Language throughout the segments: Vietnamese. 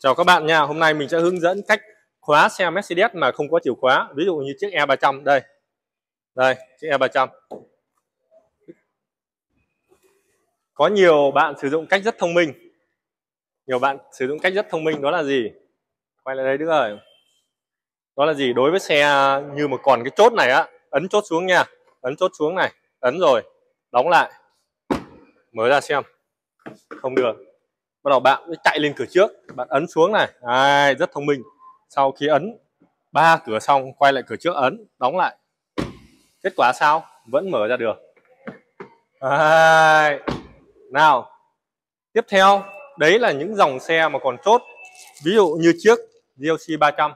Chào các bạn nha, hôm nay mình sẽ hướng dẫn cách khóa xe Mercedes mà không có chìa khóa. Ví dụ như chiếc E300 đây. Đây, chiếc E300. Có nhiều bạn sử dụng cách rất thông minh. Nhiều bạn sử dụng cách rất thông minh đó là gì? Quay lại đây Đức ơi. Đó là gì? Đối với xe như mà còn cái chốt này á, ấn chốt xuống nha. Ấn chốt xuống này, ấn rồi, đóng lại. Mở ra xem. Không được. Bắt đầu bạn chạy lên cửa trước, bạn ấn xuống này. Rất thông minh. Sau khi ấn 3 cửa xong, quay lại cửa trước ấn, đóng lại. Kết quả sao? Vẫn mở ra được. Nào, tiếp theo, đấy là những dòng xe mà còn chốt. Ví dụ như chiếc GLC 300.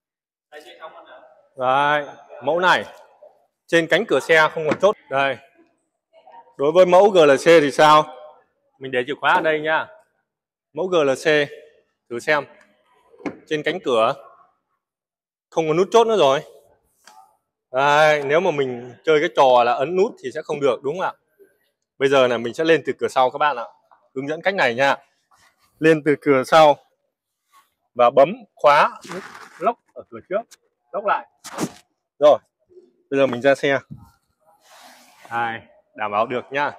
Đấy, mẫu này. Trên cánh cửa xe không còn chốt. Đây. Đối với mẫu GLC thì sao? Mình để chìa khóa ở đây nha. Mẫu GLC, thử xem. Trên cánh cửa không có nút chốt nữa rồi. Đây, nếu mà mình chơi cái trò là ấn nút thì sẽ không được, đúng không ạ? Bây giờ là mình sẽ lên từ cửa sau các bạn ạ. Hướng dẫn cách này nha. Lên từ cửa sau và bấm khóa nút lốc ở cửa trước, lốc lại. Rồi, bây giờ mình ra xe. Đảm bảo được nha.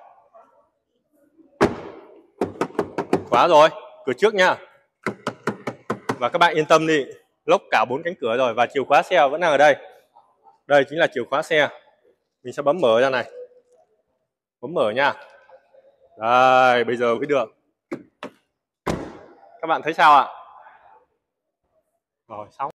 Khóa rồi, cửa trước nha. Và các bạn yên tâm đi, lốc cả 4 cánh cửa rồi và chìa khóa xe vẫn đang ở đây. Đây chính là chìa khóa xe. Mình sẽ bấm mở ra này. Bấm mở nha. Đây, bây giờ mới được. Các bạn thấy sao ạ? Rồi, xong.